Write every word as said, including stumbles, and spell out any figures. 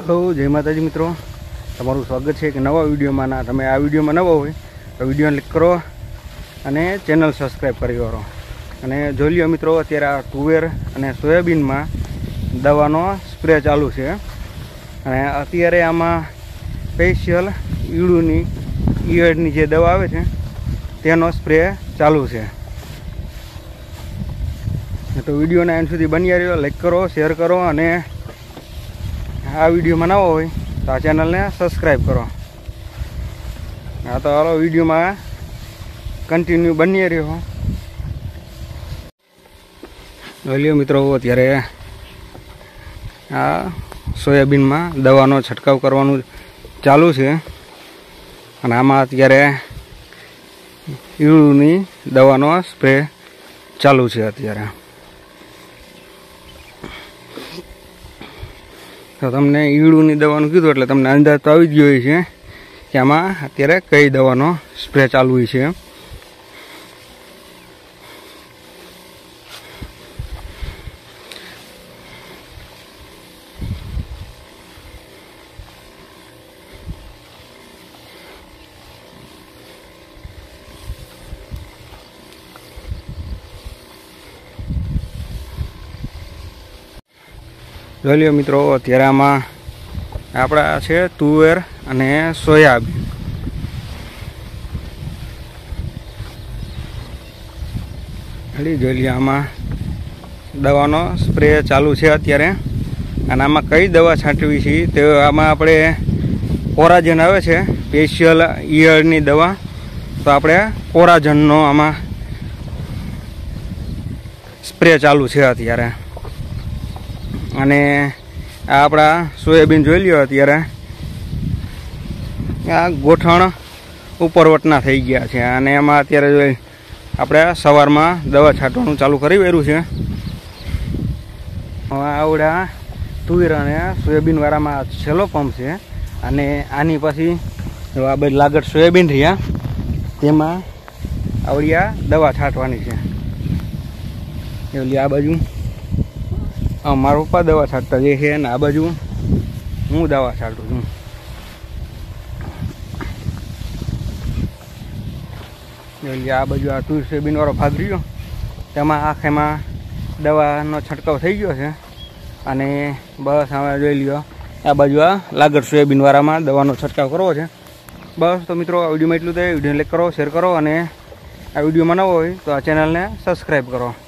Hello जय माताजी मित्रों, तमारू स्वागत है कि नवा विडियो में ना तमे आ विडियो में नवा हो तो विडियो क्लिक करो अने चेनल सब्सक्राइब करी करो अने जो लियो मित्रों अत्यारे आ तुवेर अने सोयाबीन में दवानो स्प्रे चालू है अने अत्यारे आमां स्पेशियल ईडूनी ईयळनी जे दवा आवे छे तेनो स्प्रे चालू है। तो विडियो ने अंत सुधी बन्या रह्यो, लाइक करो, शेर करो अने आ विडियो में नवा हो तो आ चेनल ने सब्सक्राइब करो। हाँ तो हालो विडियो में कंटिन्यू बनी रहो। लियो मित्रों अत्यारे आ सोयाबीन में दवानो छटकाव करवानुं चालू है अने आमां अत्यारे ईळूनी दवानो स्प्रे चालू है। अत्यारे तो तमने ईळूनी दवानुं कीधुं एटले तमने अंदाज तो आवी ज गयो छे कि आमां अत्यारे कई दवानो स्प्रे चालू है। जो लियो मित्रों अत्यारे आमां आपड़ा छे तुवेर अने सोयाबीन। हली जो लियो आमां दवानो स्प्रे चालू है अत्यारे अने आमां कई दवा छांटवी छे ते आमां आपणे कोराजन आवे छे स्पेशियल ईयळनी दवा तो आपणे कोराजननो आमां स्प्रे चालू है अत्यारे। अने आपड़ा सोयाबीन जोई ल्यो अत्यारे आ गोठण उपरवटना थई गया छे अने एमां अत्यारे जोई आपणे सवारमां दवा छांटवानुं चालू करी देर्युं छे। आवड़ा तुवेर अने सोयाबीन वाळामां छेल्लो पंप छे अने आनी पछी जो आ बधी लागत सोयाबीन रह्या तेमां आवड़ी आ दवा छांटवानी छे। एवली आ बाजू हाँ मारा पप्पा दवा छाटता जे है आ बाजू हूँ दवा छाटू छूँ। आ बाजू आ तुर सोयाबीन वाळो भाग रह्यो तेमां आखेमां दवानो छटकाव थई गयो छे अने बस हवे जोई ल्यो आ बाजू आ लागत सोयाबीन वाळामां दवानो छटकाव करवो छे। बस तो मित्रों आ विडियो में एटलुं ज। विडियो लाइक करो, शेर करो अने आ विडियो में नवो होय तो आ चेनल ने सब्सक्राइब करो।